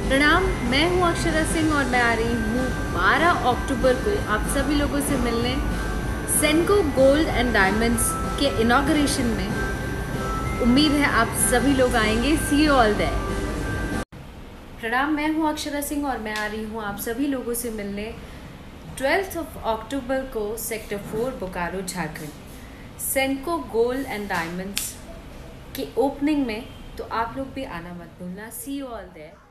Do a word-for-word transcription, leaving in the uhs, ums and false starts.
प्रणाम, मैं हूँ अक्षरा सिंह और मैं आ रही हूँ बारह अक्टूबर को आप सभी लोगों से मिलने सेंको गोल्ड एंड डायमंड्स के इनॉग्रेशन में। उम्मीद है आप सभी लोग आएंगे। See you all there. प्रणाम, मैं हूँ अक्षरा सिंह और मैं आ रही हूँ आप सभी लोगों से मिलने ट्वेल्थ ऑफ अक्टूबर को sector four Bokaro Jharkhand Senco gold and diamonds के ओपनिंग में। तो आप लोग भी आना मत भूलना। See you all there.